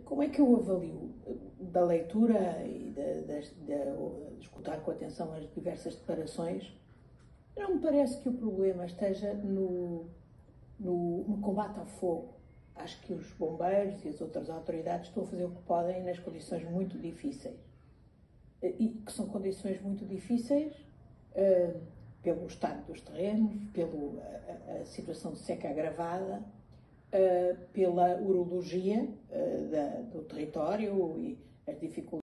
Como é que eu avalio da leitura e de escutar com atenção as diversas declarações? Não me parece que o problema esteja no combate ao fogo. Acho que os bombeiros e as outras autoridades estão a fazer o que podem nas condições muito difíceis. E que são condições muito difíceis pelo estado dos terrenos, pela situação de seca agravada, pela urologia do território e as dificuldades